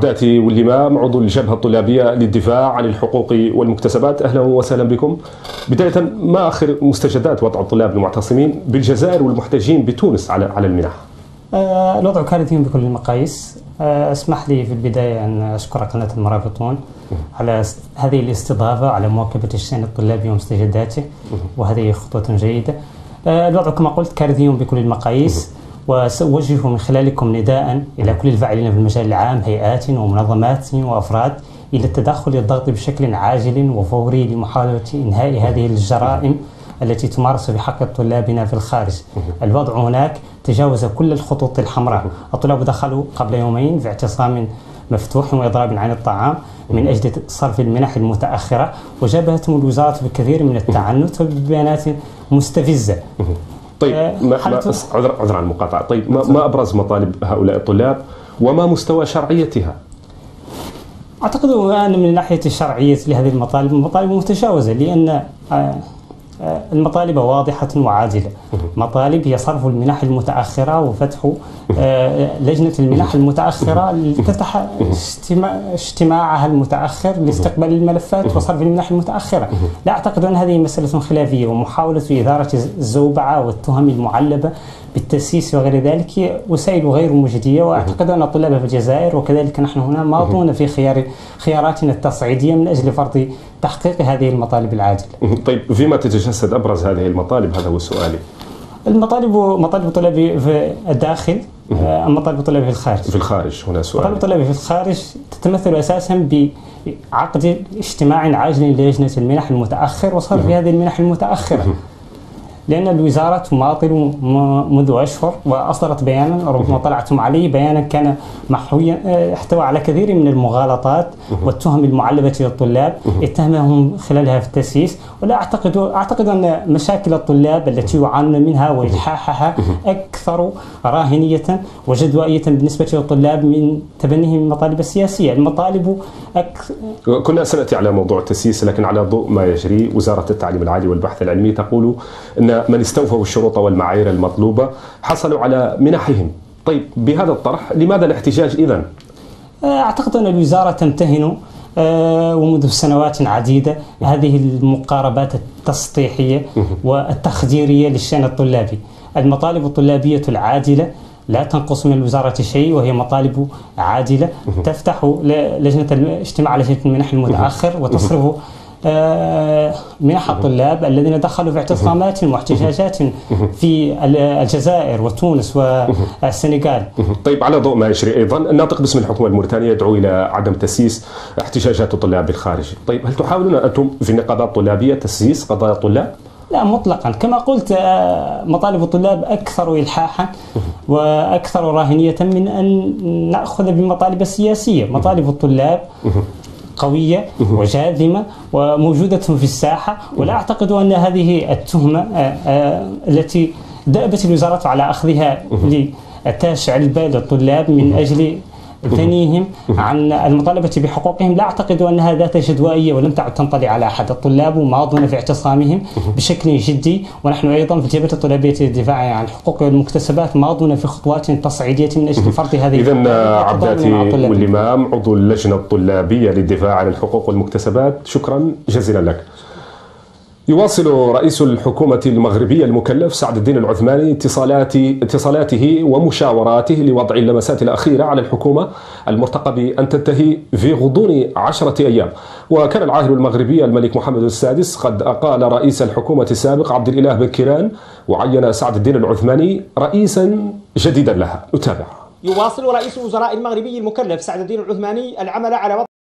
عبداتي واللمام، عضو الجبهة الطلابية للدفاع عن الحقوق والمكتسبات، أهلا وسهلا بكم. بداية، ما آخر مستجدات وضع الطلاب المعتصمين بالجزائر والمحتجين بتونس على المنح؟ الوضع كارثي بكل المقاييس. اسمح لي في البداية أن أشكر قناة المرابطون على هذه الاستضافة، على مواكبة الشأن الطلابي ومستجداته، وهذه خطوة جيدة. الوضع كما قلت كارثي بكل المقاييس، وسأوجه من خلالكم نداء إلى كل الفاعلين في المجال العام، هيئات ومنظمات وأفراد، إلى التدخل والضغط بشكل عاجل وفوري لمحاولة إنهاء هذه الجرائم التي تمارس في حق طلابنا في الخارج. الوضع هناك تجاوز كل الخطوط الحمراء. الطلاب دخلوا قبل يومين في اعتصام مفتوح وإضراب عن الطعام من أجل صرف المنح المتأخرة، وجابهتهم الوزارة بكثير من التعنت وببيانات مستفزة. طيب، عذرا عن المقاطعة. طيب، ما أبرز مطالب هؤلاء الطلاب وما مستوى شرعيتها؟ أعتقد أن من ناحية الشرعية لهذه المطالب متجاوزة، لأن المطالب واضحة وعادلة. مطالب هي صرف المنح المتأخرة وفتح لجنة المنح المتأخرة لتفتح اجتماعها المتأخر لاستقبال الملفات وصرف المنح المتأخرة. لا أعتقد أن هذه مسألة خلافية، ومحاولة إثارة الزوبعة والتهم المعلبة بالتسييس وغير ذلك وسائل غير مجدية. وأعتقد أن الطلاب في الجزائر وكذلك نحن هنا ماضون في خياراتنا التصعيدية من أجل فرض تحقيق هذه المطالب العاجلة. طيب، فيما تتجسد أبرز هذه المطالب؟ هذا هو سؤالي. مطالب طلابي في الداخل، مطالب طلابي في الخارج. في الخارج هنا سؤال. مطالب طلابي في الخارج تتمثل أساسا بعقد اجتماع عاجل للجنة المنح المتأخر وصرف هذه المنح المتأخرة، لأن الوزارة تماطل منذ أشهر وأصدرت بيانا، ربما طلعتم عليه، بيانا كان محويا احتوى على كثير من المغالطات والتهم المعلبة للطلاب، اتهمهم خلالها في التسييس. ولا أعتقد أن مشاكل الطلاب التي يعانون منها وإلحاحها أكثر راهنية وجدوائية بالنسبة للطلاب من تبنيهم المطالب السياسية. المطالب كنا سنأتي على موضوع التسييس، لكن على ضوء ما يجري، وزارة التعليم العالي والبحث العلمي تقول أن من استوفوا الشروط والمعايير المطلوبة حصلوا على منحهم. طيب، بهذا الطرح لماذا الاحتجاج إذن؟ أعتقد أن الوزارة تمتهن ومنذ سنوات عديدة هذه المقاربات التسطيحية والتخديرية للشأن الطلابي. المطالب الطلابية العادلة لا تنقص من الوزارة شيء، وهي مطالب عادلة تفتح اجتماع لجنة المنح المتأخر وتصرف منح الطلاب الذين دخلوا في اعتصامات واحتجاجات في الجزائر وتونس والسنغال. طيب، على ضوء ما يجري أيضا، الناطق باسم الحكومة الموريتانية يدعو إلى عدم تسييس احتجاجات الطلاب بالخارج. طيب، هل تحاولون أنتم في النقابات الطلابية تسييس قضايا الطلاب؟ لا مطلقا. كما قلت، مطالب الطلاب أكثر إلحاحا وأكثر راهنية من أن نأخذ بالمطالب السياسية. مطالب الطلاب قوية وجاذمة وموجودة في الساحة، ولا أعتقد أن هذه التهمة التي دأبت الوزارة على أخذها لتشعل بال الطلاب من أجل ثنيهم عن المطالبة بحقوقهم، لا أعتقد أنها ذات جدوائية ولم تعد تنطلي على أحد. الطلاب ماضون في اعتصامهم بشكل جدي، ونحن أيضا في الجبهة الطلابية للدفاع عن الحقوق والمكتسبات ماضون في خطوات تصعيدية من أجل فرض هذه. إذن عبداتي واللمام، عضو اللجنة الطلابية للدفاع عن الحقوق والمكتسبات، شكرا جزيلا لك. يواصل رئيس الحكومة المغربية المكلف سعد الدين العثماني اتصالاته ومشاوراته لوضع اللمسات الأخيرة على الحكومة المرتقب أن تنتهي في غضون 10 أيام. وكان العاهل المغربي الملك محمد السادس قد أقال رئيس الحكومة السابق عبد الإله بن كيران، وعين سعد الدين العثماني رئيسا جديدا لها. نتابع. يواصل رئيس الوزراء المغربي المكلف سعد الدين العثماني العمل على